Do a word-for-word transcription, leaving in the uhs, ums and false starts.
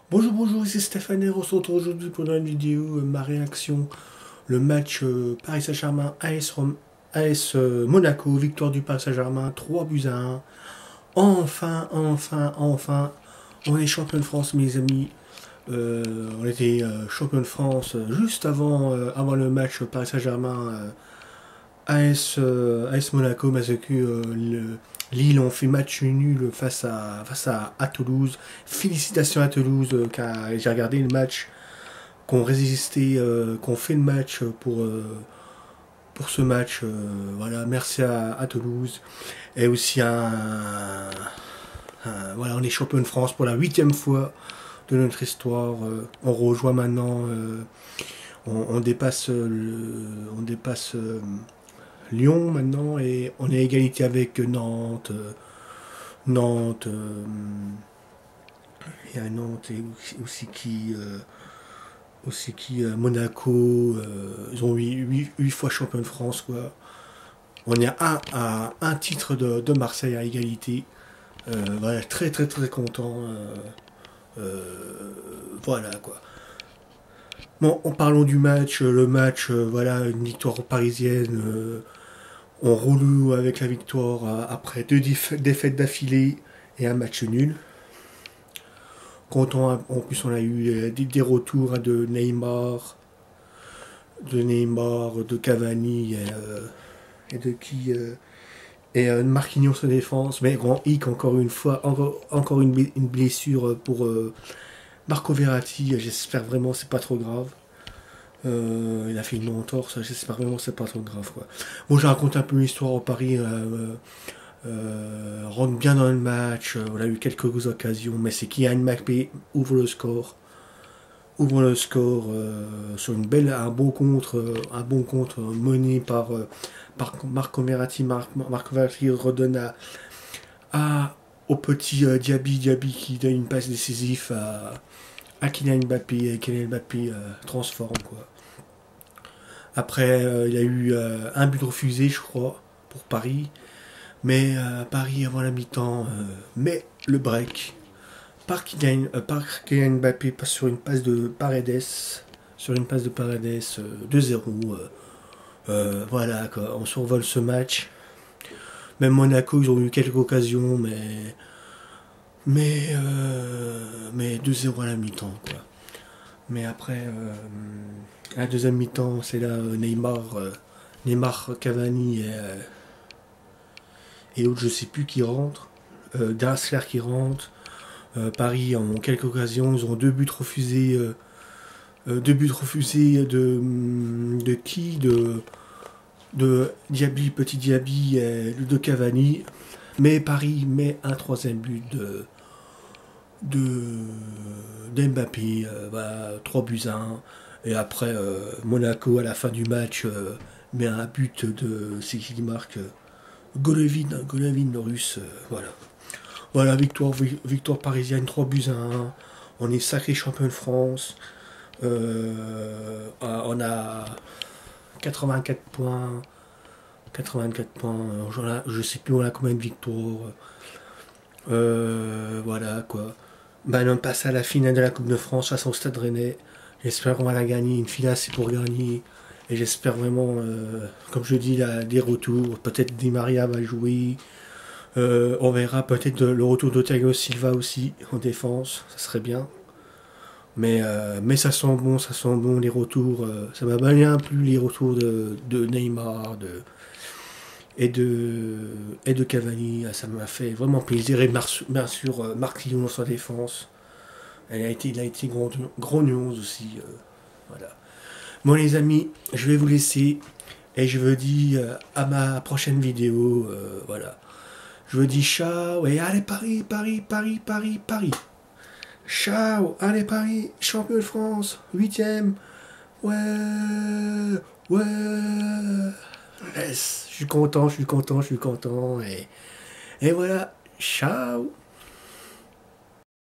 Bonjour, bonjour, c'est Stéphane et on se retrouve aujourd'hui pour une vidéo, euh, ma réaction, le match euh, Paris Saint-Germain A S, Rom- A S euh, Monaco, victoire du Paris Saint-Germain, trois buts à un. Enfin, enfin, enfin, on est champion de France, mes amis. Euh, on était euh, champion de France euh, juste avant, euh, avant le match Paris Saint-Germain euh, A S, euh, A S Monaco, parce que euh, le- Lille ont fait match nul face à, face à, à Toulouse. Félicitations à Toulouse, euh, car j'ai regardé le match, qu'on résisté, euh, qu'on fait le match pour, euh, pour ce match. Euh, voilà, merci à, à Toulouse. Et aussi un, un- voilà, on est champion de France pour la huitième fois de notre histoire. Euh, on rejoint maintenant, euh, on, on dépasse, le, on dépasse euh, Lyon maintenant et on est à égalité avec Nantes. euh, Nantes, euh, il y a Nantes et aussi, aussi qui, euh, aussi qui euh, Monaco. Euh, ils ont huit fois champion de France quoi. On est à, à un titre de, de Marseille à égalité. Euh, voilà, très très très content. Euh, euh, voilà quoi. Bon, en parlant du match, euh, le match, euh, voilà, une victoire parisienne. Euh, on roule avec la victoire euh, après deux défaites d'affilée et un match nul. Content, en plus on a eu euh, des, des retours hein, de Neymar, de Neymar, de Cavani et, euh, et de qui euh, et euh, Marquinhos en défense, mais grand hic encore une fois, encore, encore une, une blessure pour euh, Marco Verratti. J'espère vraiment c'est pas trop grave. Euh, il a fait une entorse, j'espère vraiment c'est pas trop grave quoi. Bon, je raconte un peu l'histoire au Paris. Euh, euh, rentre bien dans le match. On a eu quelques occasions, mais c'est Kylian Mbappé ouvre le score. Ouvre le score euh, sur une belle, un bon contre, euh, un bon contre euh, mené par, euh, par Marco Verratti. Mar Marco Verratti redonne à, à au petit euh, Diaby, Diaby qui donne une passe décisive à, à Kylian Mbappé et Kylian Mbappé euh, transforme quoi. Après, euh, il y a eu euh, un but refusé, je crois, pour Paris. Mais euh, Paris avant la mi-temps, euh, met le break. Par Kylian, euh, par Kylian Mbappé passe sur une passe de Paredes. Sur une passe de Paredes euh, deux zéro. Euh, euh, voilà, quoi, on survole ce match. Même Monaco, ils ont eu quelques occasions, mais. Mais. Euh, mais deux zéro à la mi-temps, quoi. Mais après, euh, à la deuxième mi-temps, c'est là euh, Neymar, euh, Neymar, Cavani et, euh, et l'autre, je sais plus qui rentre. Euh, Draxler qui rentre. Euh, Paris en quelques occasions, ils ont deux buts refusés. Euh, euh, deux buts refusés de, de qui de, de Diaby, petit Diaby et de Cavani. Mais Paris met un troisième but de, de, d'Mbappé. Euh, voilà, trois buts à un. Et après, euh, Monaco, à la fin du match, euh, met un but de. C'est qui qui marque euh, Golovin, Golovin, le russe. Euh, voilà. Voilà, victoire, victoire parisienne, trois buts à un. On est sacré champion de France. Euh, on a quatre-vingt-quatre points. quatre-vingt-quatre points. Je sais plus on a combien de victoires. Euh, voilà quoi. Ben, on passe à la finale de la Coupe de France face au Stade Rennais. J'espère qu'on va la gagner. Une finale, c'est pour gagner. Et j'espère vraiment, euh, comme je dis, là, des retours. Peut-être Di Maria va jouer. Euh, on verra peut-être le retour de Thiago Silva aussi en défense. Ça serait bien. Mais, euh, mais ça sent bon, ça sent bon les retours. Euh, ça m'a bien plu les retours de, de Neymar de, et, de, et de Cavani. Ah, ça m'a fait vraiment plaisir. Et bien sûr, euh, Marquinhos dans sa défense. Elle a été, il a été grandiose aussi. Euh, voilà. Bon les amis, je vais vous laisser. Et je vous dis euh, à ma prochaine vidéo. Euh, voilà. Je vous dis ciao. Et allez Paris, Paris, Paris, Paris, Paris. Ciao, allez Paris, champion de France, huitième. Ouais, ouais. Yes, je suis content, je suis content, je suis content. Et, et voilà, ciao.